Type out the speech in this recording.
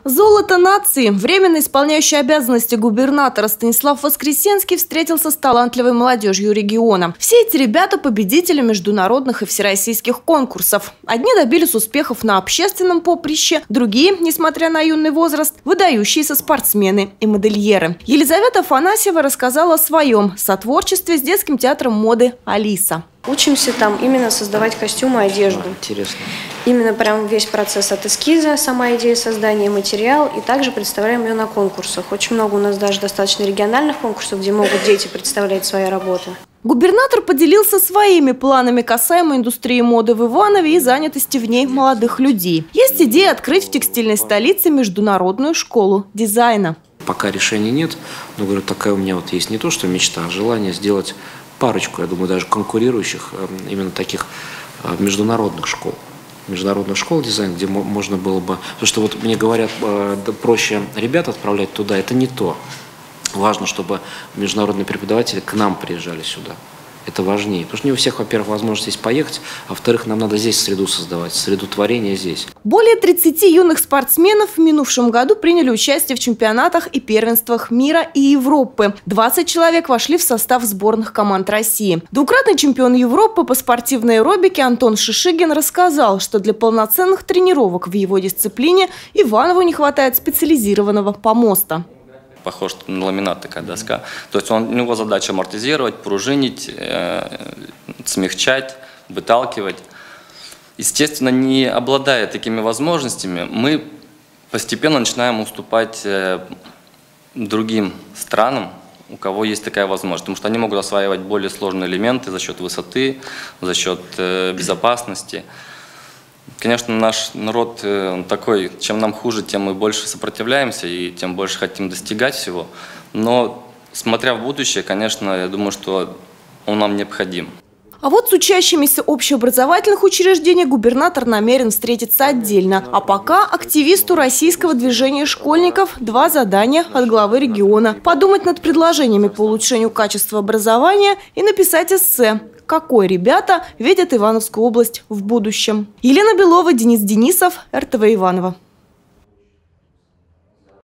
Золото нации. Временно исполняющий обязанности губернатора Станислав Воскресенский встретился с талантливой молодежью региона. Все эти ребята – победители международных и всероссийских конкурсов. Одни добились успехов на общественном поприще, другие, несмотря на юный возраст, выдающиеся спортсмены и модельеры. Елизавета Афанасьева рассказала о своем сотворчестве с детским театром моды «Алиса». Учимся там именно создавать костюмы, одежду. Интересно. Именно прям весь процесс от эскиза, сама идея создания, материал, и также представляем ее на конкурсах. Очень много у нас даже достаточно региональных конкурсов, где могут дети представлять свои работы. Губернатор поделился своими планами касаемо индустрии моды в Иванове и занятости в ней молодых людей. Есть идея открыть в текстильной столице международную школу дизайна. Пока решений нет, но, говорю, такая у меня вот есть не то, что мечта, а желание сделать парочку, я думаю, даже конкурирующих именно таких международных школ. Международных школ дизайна, где можно было бы... Потому что вот мне говорят, проще ребят отправлять туда, это не то. Важно, чтобы международные преподаватели к нам приезжали сюда. Это важнее. Потому что не у всех, во-первых, возможность здесь поехать, а во-вторых, нам надо здесь среду создавать, среду творения здесь. Более 30 юных спортсменов в минувшем году приняли участие в чемпионатах и первенствах мира и Европы. 20 человек вошли в состав сборных команд России. Двукратный чемпион Европы по спортивной аэробике Антон Шишигин рассказал, что для полноценных тренировок в его дисциплине Иванову не хватает специализированного помоста. Похож на ламинат, такая доска. То есть у него задача амортизировать, пружинить, смягчать, выталкивать. Естественно, не обладая такими возможностями, мы постепенно начинаем уступать другим странам, у кого есть такая возможность. Потому что они могут осваивать более сложные элементы за счет высоты, за счет безопасности. Конечно, наш народ такой, чем нам хуже, тем мы больше сопротивляемся и тем больше хотим достигать всего. Но, смотря в будущее, конечно, я думаю, что он нам необходим. А вот с учащимися общеобразовательных учреждений губернатор намерен встретиться отдельно. А пока активисту российского движения школьников 2 задания от главы региона. Подумать над предложениями по улучшению качества образования и написать эссе, какой ребята видят Ивановскую область в будущем. Елена Белова, Денис Денисов, РТВ Иваново.